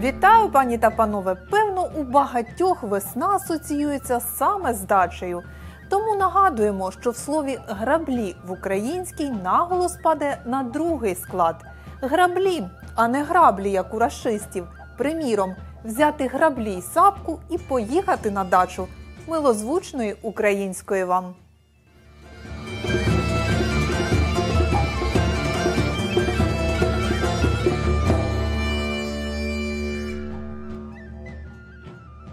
Вітаю, пані та панове! Певно, у багатьох весна асоціюється саме з дачею. Тому нагадуємо, що в слові «граблі» в українській наголос паде на другий склад. Граблі, а не граблі, як у рашистів. Приміром, взяти граблі й сапку і поїхати на дачу. Милозвучної української вам!